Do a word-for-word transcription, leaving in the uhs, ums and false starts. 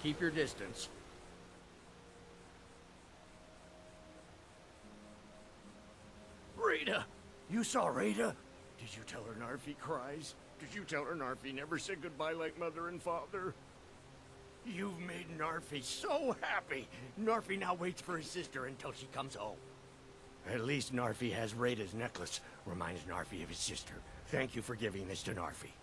Keep your distance. Rita! You saw Rita? Did you tell her Narfi cries? Did you tell her Narfi never said goodbye like mother and father? You've made Narfi so happy! Narfi now waits for his sister until she comes home. At least Narfi has Rita's necklace. Reminds Narfi of his sister. Thank you for giving this to Narfi.